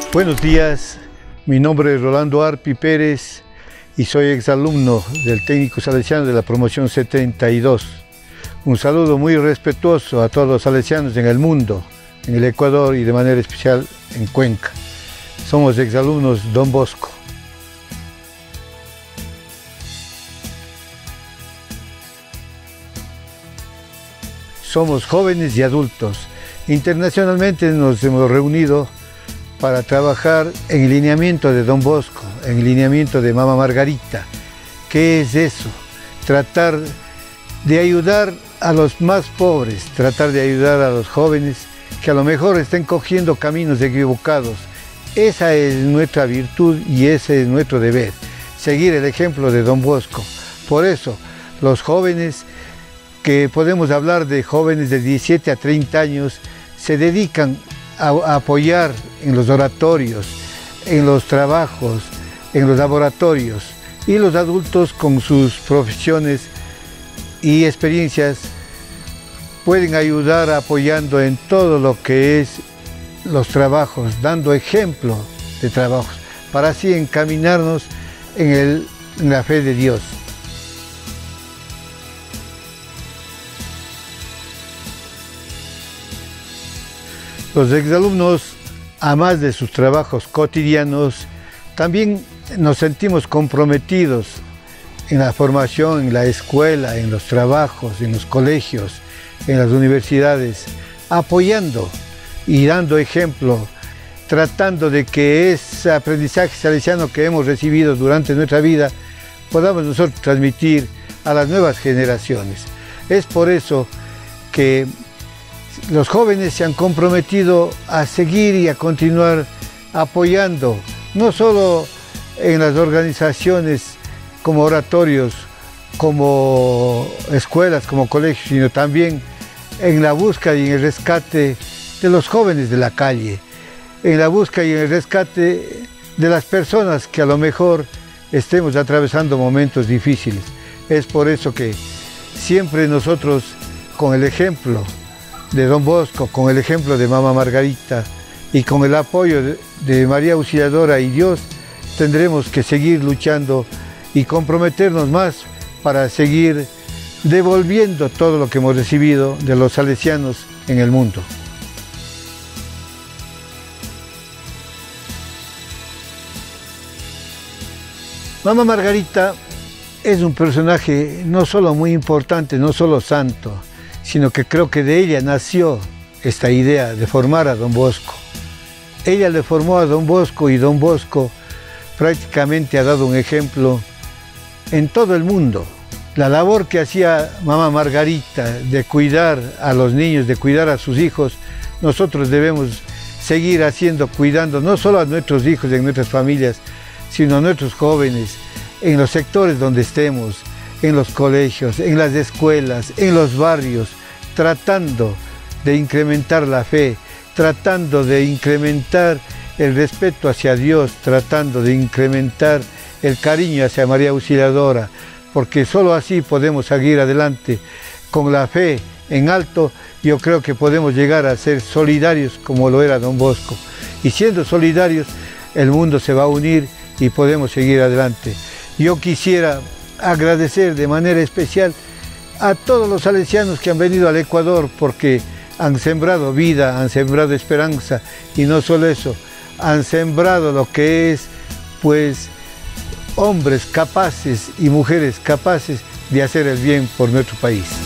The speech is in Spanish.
Buenos días, mi nombre es Rolando Arpi Pérez y soy exalumno del técnico salesiano de la promoción 72. Un saludo muy respetuoso a todos los salesianos en el mundo, en el Ecuador y de manera especial en Cuenca. Somos exalumnos Don Bosco. Somos jóvenes y adultos. Internacionalmente nos hemos reunido para trabajar en el lineamiento de Don Bosco, en el lineamiento de Mamá Margarita. ¿Qué es eso? Tratar de ayudar a los más pobres, tratar de ayudar a los jóvenes que a lo mejor estén cogiendo caminos equivocados. Esa es nuestra virtud y ese es nuestro deber, seguir el ejemplo de Don Bosco. Por eso, los jóvenes, que podemos hablar de jóvenes de 17 a 30 años, se dedican a apoyar en los oratorios, en los trabajos, en los laboratorios, y los adultos con sus profesiones y experiencias pueden ayudar apoyando en todo lo que es los trabajos, dando ejemplo de trabajos, para así encaminarnos en la fe de Dios. Los exalumnos, además de sus trabajos cotidianos, también nos sentimos comprometidos en la formación, en la escuela, en los trabajos, en los colegios, en las universidades, apoyando y dando ejemplo, tratando de que ese aprendizaje salesiano que hemos recibido durante nuestra vida podamos nosotros transmitir a las nuevas generaciones. Es por eso que los jóvenes se han comprometido a seguir y a continuar apoyando, no solo en las organizaciones como oratorios, como escuelas, como colegios, sino también en la búsqueda y en el rescate de los jóvenes de la calle, en la búsqueda y en el rescate de las personas que a lo mejor estemos atravesando momentos difíciles. Es por eso que siempre nosotros, con el ejemplo de Don Bosco, con el ejemplo de Mamá Margarita y con el apoyo de María Auxiliadora y Dios, tendremos que seguir luchando y comprometernos más para seguir devolviendo todo lo que hemos recibido de los salesianos en el mundo. Mamá Margarita es un personaje no solo muy importante, no solo santo, sino que creo que de ella nació esta idea de formar a Don Bosco. Ella le formó a Don Bosco y Don Bosco prácticamente ha dado un ejemplo en todo el mundo. La labor que hacía Mamá Margarita de cuidar a los niños, de cuidar a sus hijos, nosotros debemos seguir haciendo, cuidando no solo a nuestros hijos y a nuestras familias, sino a nuestros jóvenes, en los sectores donde estemos, en los colegios, en las escuelas, en los barrios, tratando de incrementar la fe, tratando de incrementar el respeto hacia Dios, tratando de incrementar el cariño hacia María Auxiliadora, porque solo así podemos seguir adelante con la fe en alto. Yo creo que podemos llegar a ser solidarios como lo era Don Bosco, y siendo solidarios el mundo se va a unir y podemos seguir adelante. Yo quisiera agradecer de manera especial a todos los salesianos que han venido al Ecuador, porque han sembrado vida, han sembrado esperanza, y no solo eso, han sembrado lo que es, pues, hombres capaces y mujeres capaces de hacer el bien por nuestro país.